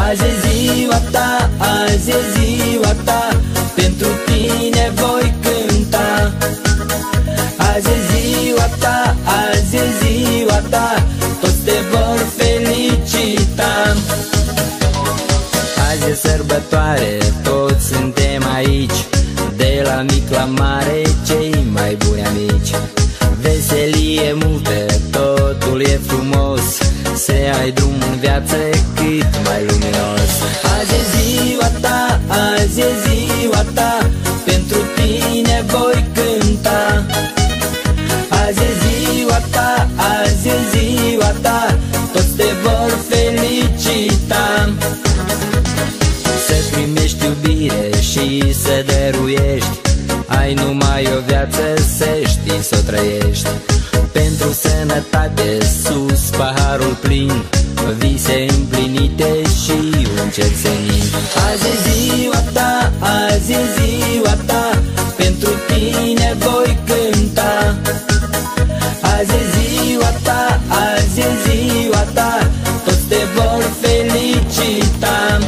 Azi e ziua ta, azi e ziua ta, pentru tine voi cânta. Azi e ziua ta, azi e ziua ta, toți te vor felicita. Azi e sărbătoare, toți suntem aici, de la mic la mare, cei mai buni amici. Veselie multă, totul e frumos, să ai drum în viață cât mai luminos. Azi e ziua ta, azi e ziua ta, pentru tine voi cânta. Azi e ziua ta, azi e ziua ta, toți te vor felicita. Să primești iubire și să dăruiești, ai numai o viață, să știi să o trăiești. Pentru sănătate, sus paharul plin, vise împlinite și un cer senin. Azi e ziua ta, azi e ziua ta, pentru tine voi cânta. Azi e ziua ta, azi e ziua ta, toți te vor felicita.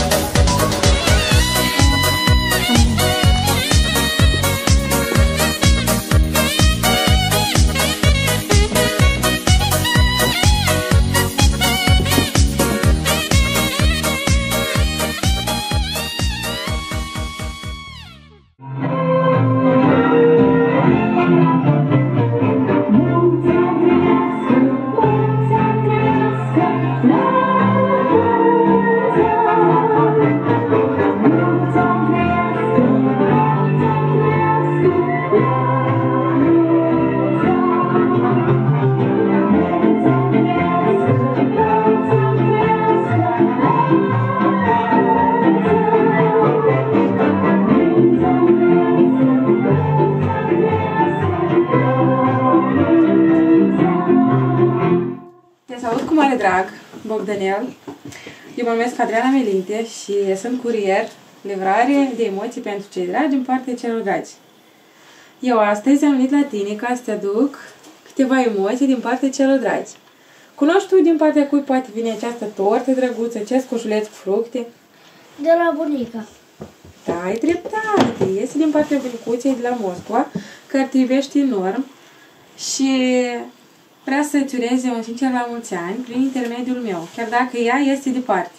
Drag, Bogdanel. Eu mă numesc Adriana Melinte și sunt curier, livrare de emoții pentru cei dragi în partea celor dragi. Eu astăzi am venit la tine ca să te aduc câteva emoții din partea celor dragi. Cunoști tu din partea cui poate veni această tortă drăguță, acest coșuleț cu fructe? De la bunica. Da, ai dreptate. Este din partea bunicuței de la Moscova, care te iubește enorm și vrea să-ți ureze un sincer la mulți ani prin intermediul meu, chiar dacă ea este departe.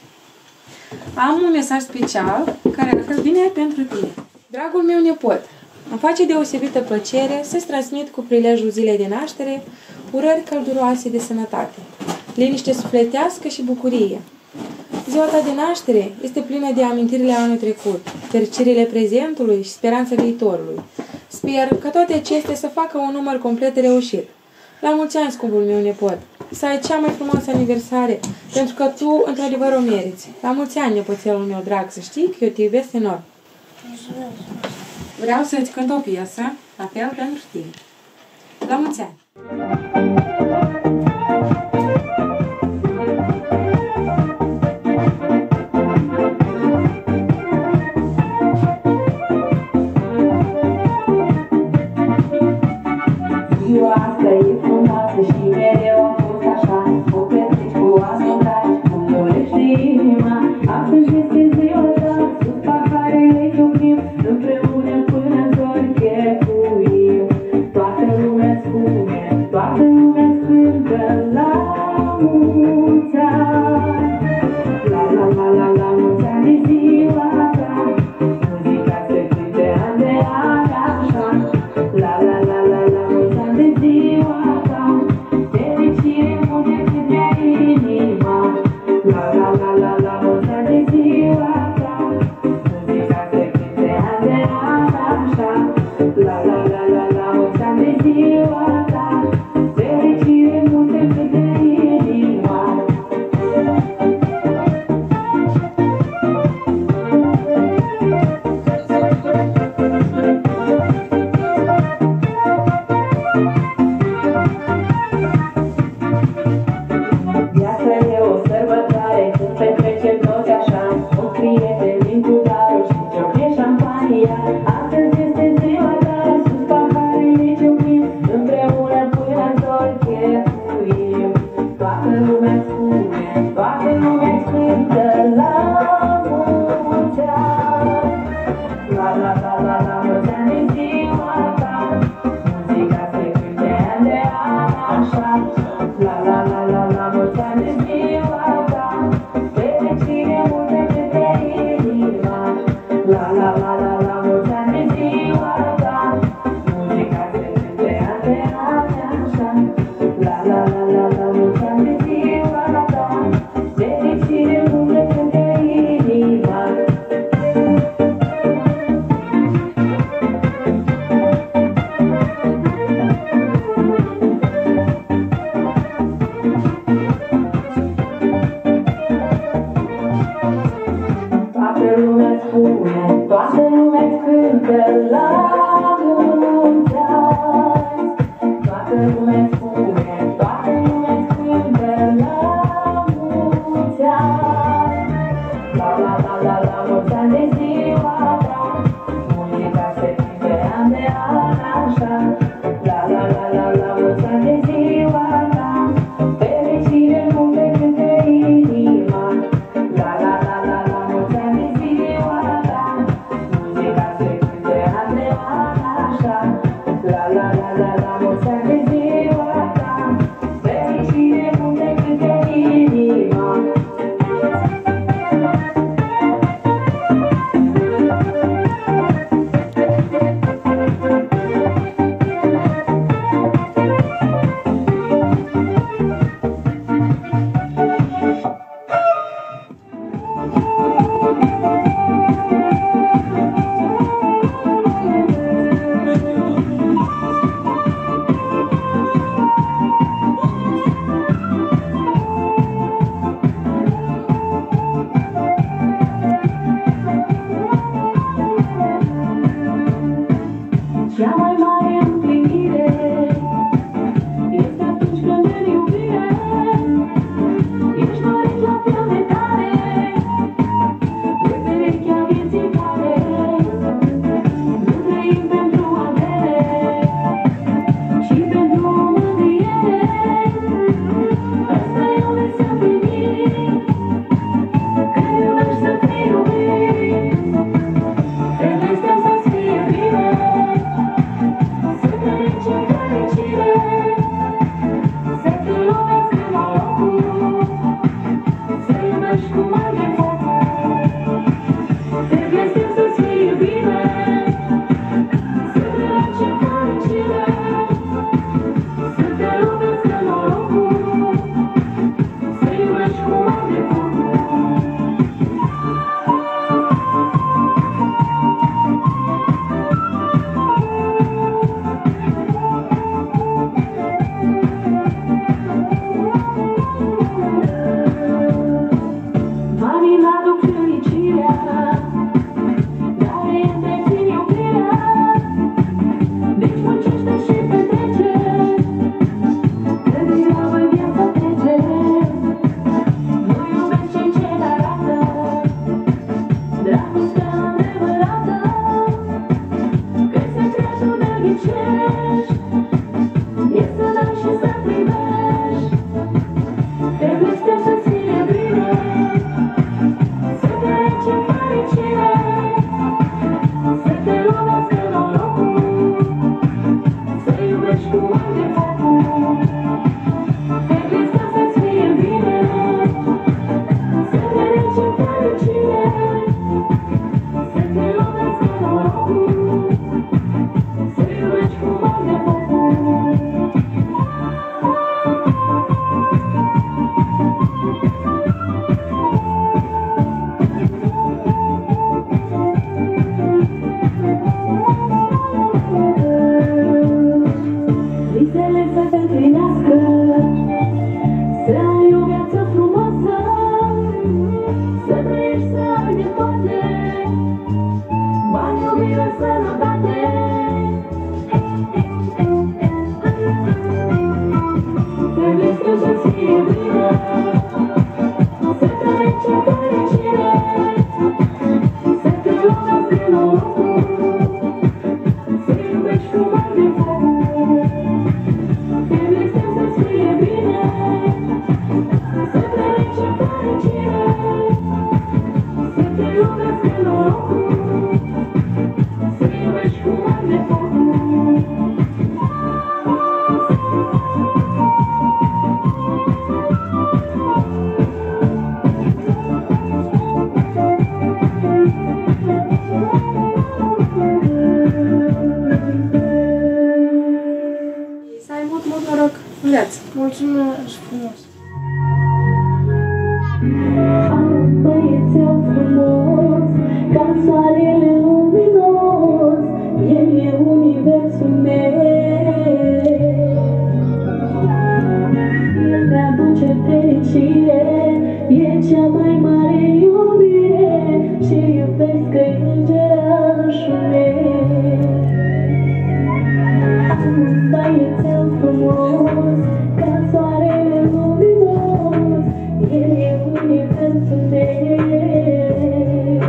Am un mesaj special care arată bine pentru tine. Dragul meu nepot, îmi face deosebită plăcere să-ți transmit cu prilejul zilei de naștere urări călduroase de sănătate, liniște sufletească și bucurie. Ziua ta de naștere este plină de amintirile anului trecut, fericirile prezentului și speranța viitorului. Sper că toate acestea să facă un număr complet reușit. La mulți ani, scumpul meu nepot, să ai cea mai frumoasă aniversare, pentru că tu, într-adevăr, o meriți. La mulți ani, nepoțelul meu drag, să știi că eu te iubesc enorm. Vreau să-ți cânt o piesă, la fel pentru tine. La mulți ani! Ziua asta e frumoasă și mereu a fost așa, o petreci cu oameni dragi, cum dorește inima. Astăzi este ziua ta, sus paharele ciocnim, împreună până în zori chefuim. Toată lumea spune, toată lumea cântă la mulți ani. La la la la la mulți ani de ziua ta, muzica se cânte an de an așa. La la la la la mulți ani de ziua ta, fericire multe cât de inima. La la la la la mulți ani de ziua Toată lumea-ți cântă la mulți ani. Toată lumea-ți spune, toată lumea-ți cântă la mulți ani. La la la la la mulți ani de ziua ta, muzica se cântă an de an așa. La la la la la mulți ani de ziua ta, fericire nu te cântă inima. La la la la la mulți ani de ziua ta, muzica se cântă an de an așa. La la la la la mulți ani de ziua ta, fericire nu te cântă inima. Cea mai mare împlinire este atunci când în iubire ești dorit la fel de tare de perechea vieții tale. Nu trăim pentru avere, ci pentru o mândriere. Asta e o viață împlinit, când iubești să fii iubit. Trebuie să-ți fie bine, să trăiești în fericire, să te lovească norocul, să iubești cu mai de foc. Trebuie să-ți fie bine, să trăiești în fericire, să te lovească norocul, să iubești cu mai de foc. Banii n-aduc fericirea, dar îi întrețin iubirea. Deci muncește și petrece, că degeaba viața trece. Nu iubești cei ce arată dragostea adevărată, că-i secretul de ghicești e să dai și să primești. Trebuie să-ți fie bine, să trăiești în fericire, să te lovească norocul, să iubești cu mai de focul. Trebuie să-ți fie bine, să trăiești în fericire, să te lovească norocul, să iubești cu mai de focul. Visele să te împlinească, să ai o viață frumoasă, să trăiești, să ai de toate, bani, iubire, sănătate. Trebuie să-ți fie bine, să trăiești în fericire, să te lovească norocul, să iubești cu mai de foc. Trebuie să-ți fie bine, să trăiești în fericire, să te lovească norocul, să iubești cu mai de foc. Să ai mult, mult noroc în viață. Mulțumesc frumos! Băiețel frumos, ca soarele luminos, el e universul meu. El mi-aduce fericire, e cea mai mare iubire. și iubesc că îngerașul meu. Am un băiețel frumos, ca soarele luminos, el e universul meu.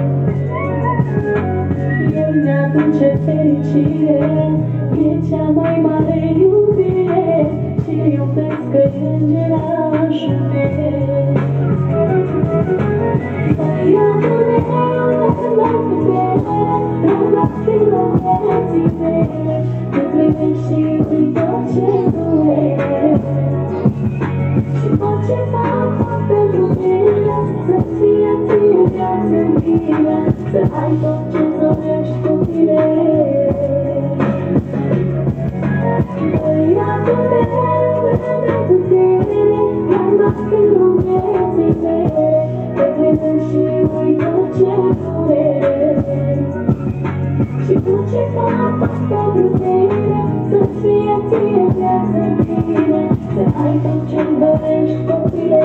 El mi-aduce fericire, e cea mai mare iubire și iubesc că îngerașul meu. Băiatul meu, n-am putere, n-am filul vieții mele, te privești și uit tot ce durește. Și tot ce fac pentru tine, să-ți fie ție viață mie, să ai tot ce-ți dorești cu tine. Băiatul meu, n-am putere, n-am filul vieții mele, te privești și uit tot ce durește. Și tot ce fac pentru tine, să-ți fie ție viață mie, să ai tot ce-mi dorești cu tine.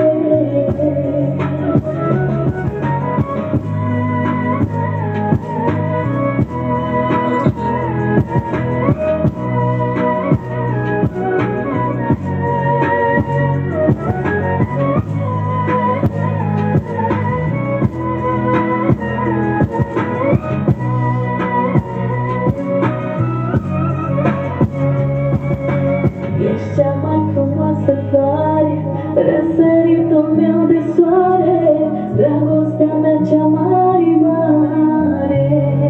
Ești cea mai frumoasă floare, răsăritul meu de soare, dragostea mea cea mai mare.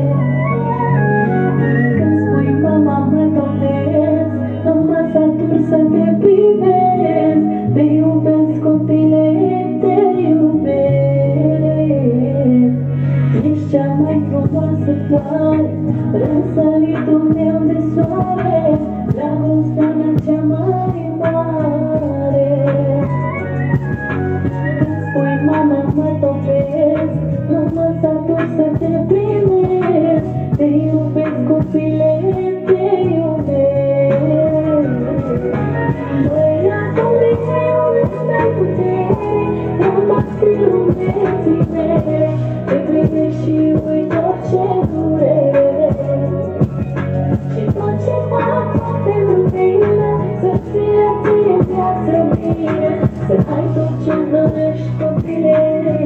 Când spui mama mă topesc, nu mă satur să te privesc, te iubesc copile, te iubesc. Ești cea mai frumoasă floare, răsăritul meu de soare, dragostea mea cea mai mare. Când spui mama mă topesc, nu mă satur să te primesc, te iubesc copile, te iubesc. Băiatul meu, n-ai putere, n-am filul vieții mele, te privești și uit tot ce durește. Și tot ce fac pentru tine, să-ți fie ție viață mie, să ai tot ce-mi dorești cu tine.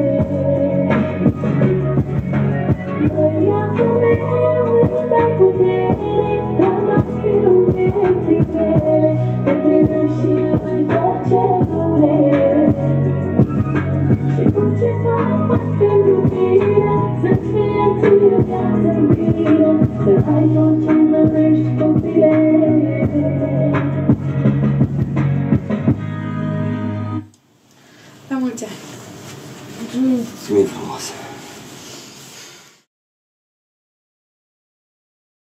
Băiatul meu, n-ai putere, n-am filul vieții mele, te privești și uit tot ce durește. Și tot ce fac pentru tine, să-ți fie ție viață mie, să ai tot ce-mi dorești cu tine. La mulți ani! Mulțumim! Mulțumim frumos!